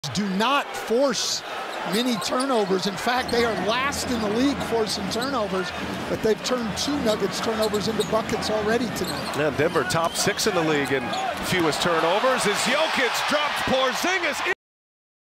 Do not force many turnovers. In fact, they are last in the league forcing turnovers, but they've turned 2 Nuggets turnovers into buckets already tonight. Yeah, Denver top 6 in the league in fewest turnovers as Jokic drops Porzingis.